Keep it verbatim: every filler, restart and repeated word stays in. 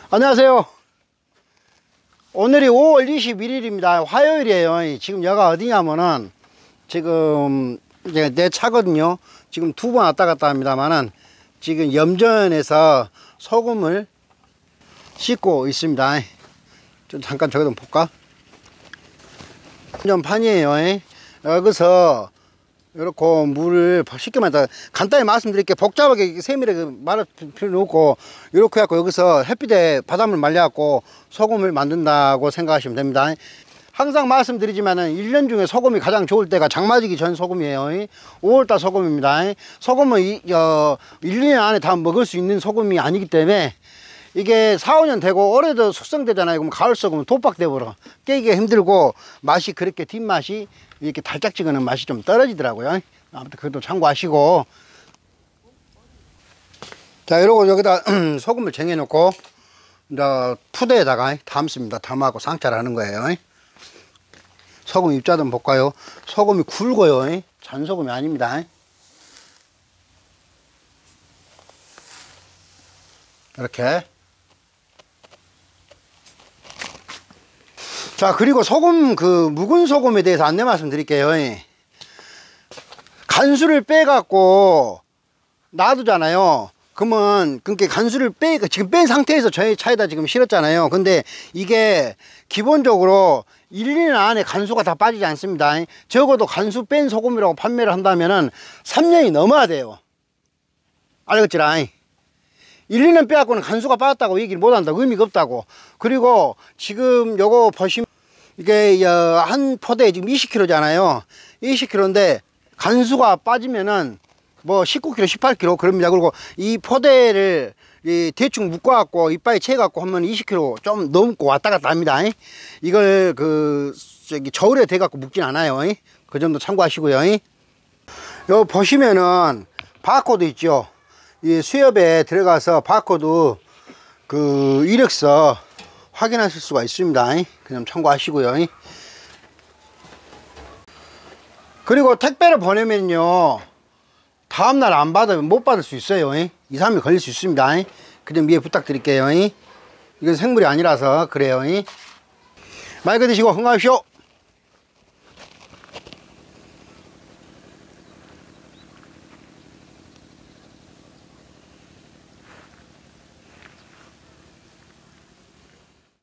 안녕하세요. 오늘이 오월 이십일일입니다. 화요일이에요. 지금 여가 어디냐면은 지금 이제 내 차거든요. 지금 두 번 왔다 갔다 합니다만은 지금 염전에서 소금을 씻고 있습니다. 좀 잠깐 저기 좀 볼까? 염전판이에요. 여기서 이렇게 물을 쉽게 말해서 간단히 말씀드릴게요. 복잡하게 세밀하게 말할 필요는 없고, 이렇게 해갖고 여기서 햇빛에 바닷물 말려갖고 소금을 만든다고 생각하시면 됩니다. 항상 말씀드리지만은 일 년 중에 소금이 가장 좋을 때가 장마지기 전 소금이에요. 오월달 소금입니다. 소금은 이, 어, 일 년 안에 다 먹을 수 있는 소금이 아니기 때문에 이게 사, 오 년 되고 올해도 숙성되잖아요. 그럼 가을 소금은 독박돼버려. 깨기가 힘들고 맛이 그렇게 뒷맛이 이렇게 달짝지근한 맛이 좀 떨어지더라고요. 아무튼 그것도 참고하시고. 자, 이러고 여기다 소금을 쟁여 놓고 이제 푸대에다가 담습니다. 담하고 상차를 하는 거예요. 소금 입자 좀 볼까요? 소금이 굵어요. 잔소금이 아닙니다. 이렇게. 자, 그리고 소금, 그 묵은 소금에 대해서 안내 말씀드릴게요. 간수를 빼갖고 놔두잖아요. 그러면 그렇게 간수를 빼, 지금 뺀 상태에서 저희 차에다 지금 실었잖아요. 근데 이게 기본적으로 일 년 안에 간수가 다 빠지지 않습니다. 적어도 간수 뺀 소금이라고 판매를 한다면은 삼 년이 넘어야 돼요. 알겠지라? 일, 이 년 빼갖고는 간수가 빠졌다고 얘기를 못한다고, 의미가 없다고. 그리고 지금 요거 보시면 이게 한 포대에 지금 이십 킬로그램잖아요. 이십 킬로그램인데 간수가 빠지면은 뭐 십구 킬로그램, 십팔 킬로그램 그럽니다. 그리고 이 포대를 이 대충 묶어갖고 이빨에 채갖고 하면 이십 킬로그램 좀 넘고 왔다 갔다 합니다. 이걸 그 저기 저울에 대갖고 묶진 않아요. 그 점도 참고하시고요. 요 보시면은 바코드 있죠. 이 수협에 들어가서 바코드 그 이력서 확인하실 수가 있습니다. 그냥 참고하시고요. 그리고 택배를 보내면요 다음날 안 받으면 못 받을 수 있어요. 이, 삼 일 걸릴 수 있습니다. 그 점 이해 부탁드릴게요. 이건 생물이 아니라서 그래요. 말 그대시고 건강하십시오.